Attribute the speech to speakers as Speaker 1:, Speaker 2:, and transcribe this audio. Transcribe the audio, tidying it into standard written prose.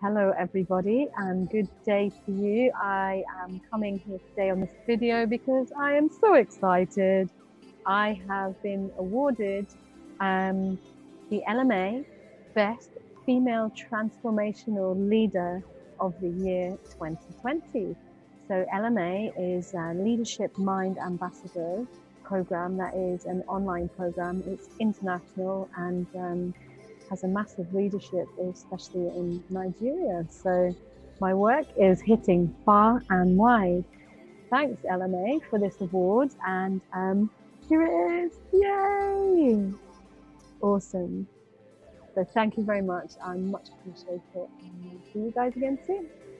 Speaker 1: Hello everybody and good day to you. I am coming here today on this video because I am so excited. I have been awarded the LMA Best Female Transformational Leader of the Year 2020. So LMA is a Leadership Mind Ambassador program that is an online program. It's international and has a massive readership, especially in Nigeria. So my work is hitting far and wide. Thanks, LMA, for this award. And here it is. Yay! Awesome. So thank you very much. I much appreciate it. And see you guys again soon.